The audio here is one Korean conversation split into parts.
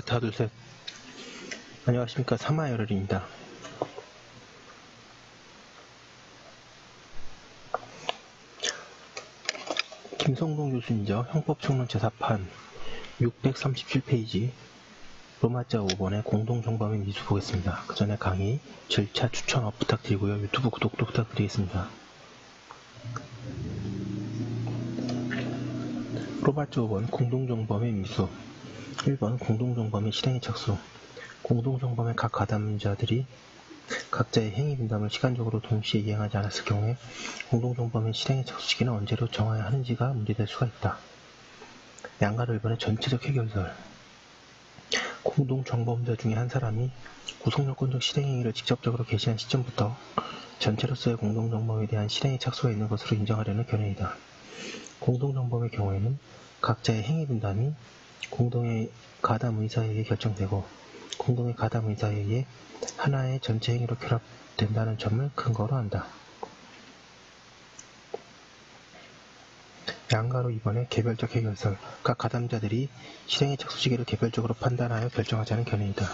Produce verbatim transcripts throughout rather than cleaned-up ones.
하나 둘 셋. 안녕하십니까, 사마열혈입니다. 김성동 교수님이죠. 형법총론 제사판 육백삼십칠 페이지 로마자 오 번의 공동정범의 미수 보겠습니다. 그 전에 강의 절차 추천 업 부탁드리고요. 유튜브 구독도 부탁드리겠습니다. 로마자 오 번 공동정범의 미수. 일 번 공동정범의 실행의 착수. 공동정범의 각 가담자들이 각자의 행위 분담을 시간적으로 동시에 이행하지 않았을 경우에 공동정범의 실행의 착수 시기는 언제로 정해야 하는지가 문제될 수가 있다. 양가로 일 번의 전체적 해결설. 공동정범자 중에 한 사람이 구성요건적 실행행위를 직접적으로 개시한 시점부터 전체로서의 공동정범에 대한 실행의 착수가 있는 것으로 인정하려는 견해이다. 공동정범의 경우에는 각자의 행위 분담이 공동의 가담 의사에 의해 결정되고 공동의 가담 의사에 의해 하나의 전체 행위로 결합된다는 점을 근거로 한다. 양가로 이 번의 개별적 해결설. 각 가담자들이 실행의 착수 시기를 개별적으로 판단하여 결정하자는 견해이다.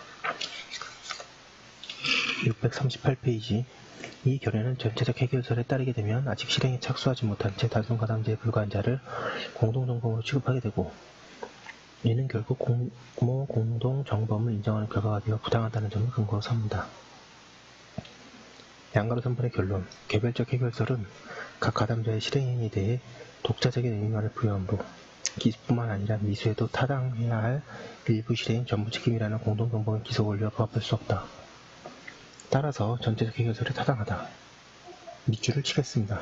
육백삼십팔 페이지. 이 견해는 전체적 해결설에 따르게 되면 아직 실행에 착수하지 못한 채 단순 가담자에 불과한 자를 공동정범으로 취급하게 되고 이는 결국 공모 공동정범을 인정하는 결과가 되어 부당하다는 점을 근거로 삼는다. 양가로 삼 번의 결론. 개별적 해결설은 각 가담자의 실행행위에 대해 독자적인 의미만을 부여함으로 기수뿐만 아니라 미수에도 타당해야 할 일부 실행 전부 책임이라는 공동정범의 기소 원리와 부합할 수 없다. 따라서 전체적 해결설이 타당하다. 밑줄을 치겠습니다.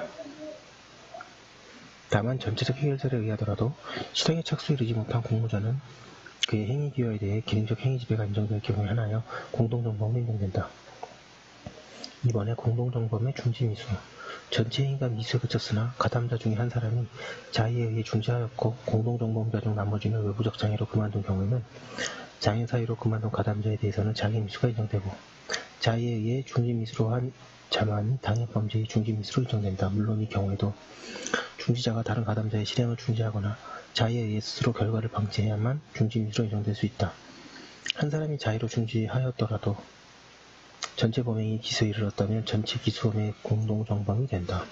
다만 전체적 해결설에 의하더라도 실행에 착수에 이르지 못한 공모자는 그의 행위 기여에 대해 기능적 행위 지배가 인정될 경우에 하나여 공동정범으로 인정된다. 이 번에 공동정범의 중지미수. 전체 행위가 미수에 그쳤으나 가담자 중에 한 사람이 자의에 의해 중지하였고 공동정범자 중 나머지는 외부적 장애로 그만둔 경우에는 장애 사유로 그만둔 가담자에 대해서는 장애 미수가 인정되고 자의에 의해 중지미수로 한 자만 당해범죄의 중지미수로 인정된다. 물론 이 경우에도 중지자가 다른 가담자의 실행을 중지하거나 자의에 의해 스스로 결과를 방치해야만 중지미수로 인정될 수 있다. 한 사람이 자의로 중지하였더라도 전체 범행이 기소에 이르렀다면 전체 기소범의 공동정범이 된다.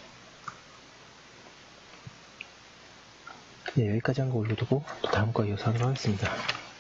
네, 여기까지 한 거 올려두고 또 다음 거 이어서 하도록 하겠습니다.